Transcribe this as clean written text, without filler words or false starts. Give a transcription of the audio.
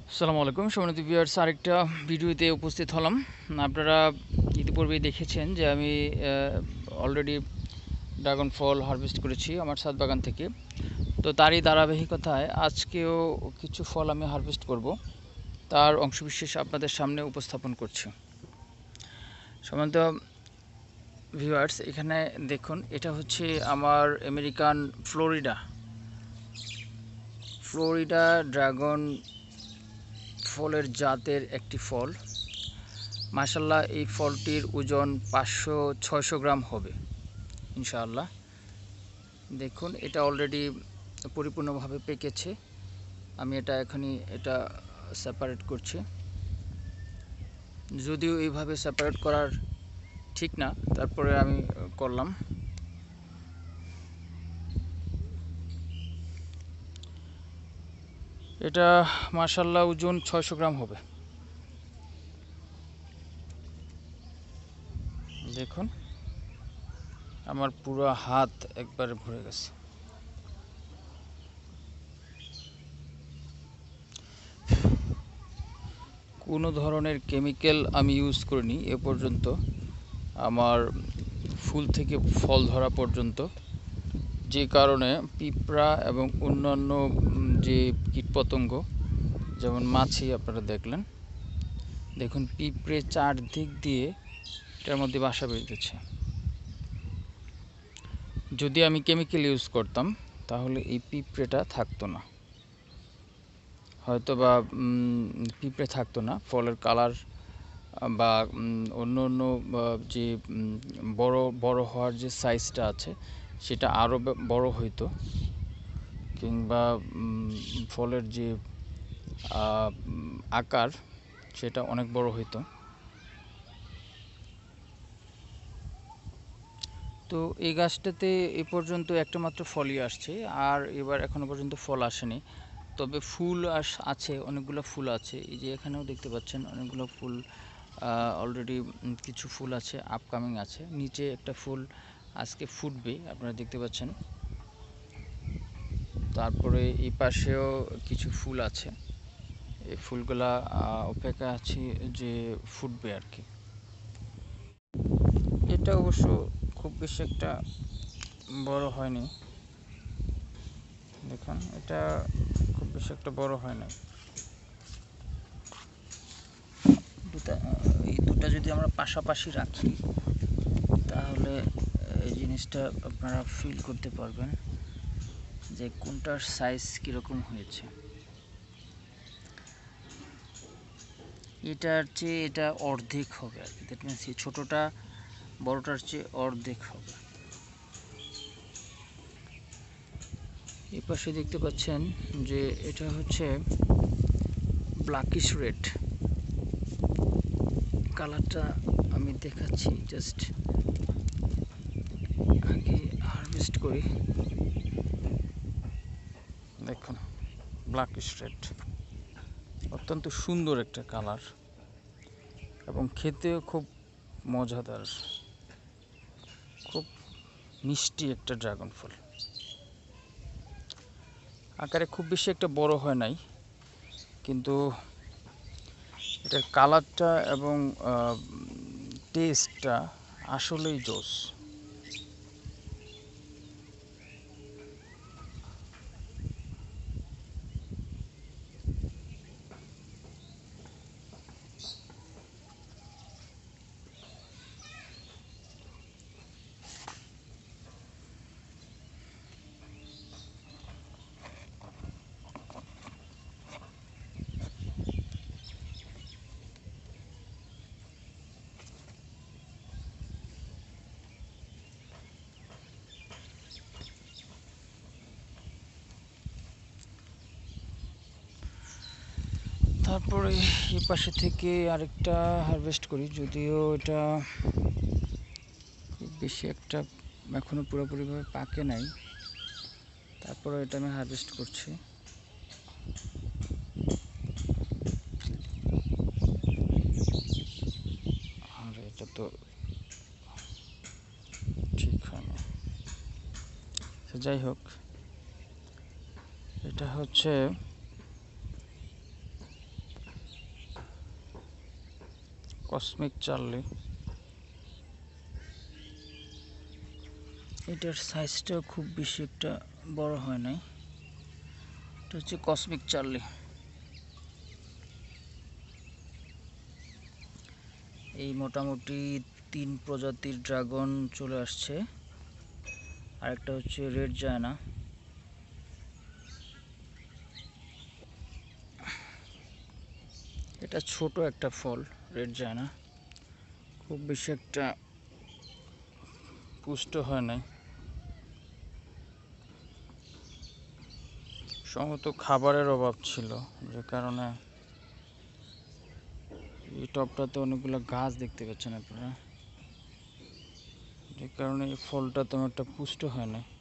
আসসালামু আলাইকুম সম্মানিত ভিউয়ার্স, আরেকটা ভিডিওতে উপস্থিত হলাম। আপনারা ইতিপূর্বেই দেখেছেন যে আমি অলরেডি ড্রাগন ফল হারভেস্ট করেছি আমার ছাদ বাগান থেকে। তো তারই ধারাবাহিকতায় আজকেও কিছু ফল আমি হারভেস্ট করব, তার অংশবিশেষ আপনাদের সামনে উপস্থাপন করছি। সম্মানিত ভিউয়ার্স, এখানে দেখুন, এটা হচ্ছে আমার আমেরিকান ফ্লোরিডা ড্রাগন ফলের জাতের একটি ফল। মাশাআল্লাহ, এই ফলটির ওজন 500-600 গ্রাম হবে ইনশাআল্লাহ। দেখুন, এটা অলরেডি পরিপূর্ণভাবে পেকেছে। আমি এখনই সেপারেট করছি, যদিও এইভাবে সেপারেট করার ঠিক না, তারপরে আমি করলাম। এটা মাশাআল্লাহ ওজন 600 গ্রাম হবে। দেখুন, আমার পুরো হাত একবারে ভরে গেছে। কোনো ধরনের কেমিক্যাল আমি ইউজ করিনি এ পর্যন্ত, আমার ফুল থেকে ফল ধরা পর্যন্ত, যে কারণে পিঁপড়া এবং অন্যান্য যে কীটপতঙ্গ, যেমন মাছি আপনারা দেখুন পিঁপড়ে চারদিক দিয়ে এটার মধ্যে বাসা বেঁধেছে। যদি আমি কেমিক্যাল ইউজ করতাম তাহলে এই পিঁপড়েটা থাকতো না, হয়তো বা পিঁপড়ে থাকতো না, ফলের কালার বা অন্য অন্য যে বড় বড় হওয়ার যে সাইজটা আছে সেটা আরও বড় হইতো, কিংবা ফলের যে আকার সেটা অনেক বড় হইতো। তো এই গাছটাতে এ পর্যন্ত একটা মাত্র ফলই আসছে, আর এবার এখনো পর্যন্ত ফল আসেনি। তবে ফুল আছে, অনেকগুলো ফুল আছে। এই যে এখানেও দেখতে পাচ্ছেন অনেকগুলো ফুল অলরেডি, কিছু ফুল আছে, আপকামিং আছে। নিচে একটা ফুল আজকে ফুটবে, আপনারা দেখতে পাচ্ছেন। তারপরে এই পাশেও কিছু ফুল আছে, এই ফুলগুলা অপেক্ষা আছে যে ফুটবে আর কি। এটা অবশ্য খুব বেশি একটা বড় হয়নি, দেখুন এটা খুব বেশি একটা বড় হয় না। এই দুটা যদি আমরা পাশাপাশি রাখি তাহলে এই জিনিসটা আপনারা ফিল করতে পারবেন যে কোনটার সাইজ কীরকম হয়েছে। এটার চেয়ে এটা অর্ধেক হবে আর কি, দ্যাট মিনস এই ছোটোটা বড়টার চেয়ে অর্ধেক হবে। এই পাশে দেখতে পাচ্ছেন যে এটা হচ্ছে ব্ল্যাকিশ রেড কালারটা, আমি দেখাচ্ছি জাস্ট আগে হারভেস্ট করি। দেখুন, ব্ল্যাকিশ রেড অত্যন্ত সুন্দর একটা কালার এবং খেতেও খুব মজাদার, খুব মিষ্টি একটা ড্রাগন ফল। আকারে খুব বেশি একটা বড় হয় নাই, কিন্তু এটার কালারটা এবং টেস্টটা আসলেই জোস। তারপরে এই পাশে থেকে আরেকটা হারভেস্ট করি, যদিও এটা বেশি একটা এখনো পুরোপুরিভাবে পাকে নাই, তারপরে এটা আমি হারভেস্ট করছি। আর এটা তো ঠিক হয়নি। যাই হোক, এটা হচ্ছে কসমিক চার্লি, এটার সাইজটাও খুব বেশি একটা বড় হয় নাই। এটা হচ্ছে কসমিক চার্লি। এই মোটামুটি 3 প্রজাতির ড্রাগন চলে আসছে। আরেকটা হচ্ছে রেড জায়না। এটা ছোট একটা ফল, রেড জায়না, খুব বেশি একটা পুষ্ট হয় নাই। সম্ভবত খাবারের অভাব ছিল, যে কারণে এই টবটাতে অনেকগুলো গাছ দেখতে পাচ্ছেন আপনারা, যে কারণে এই ফলটা তেমন একটা পুষ্ট হয় না।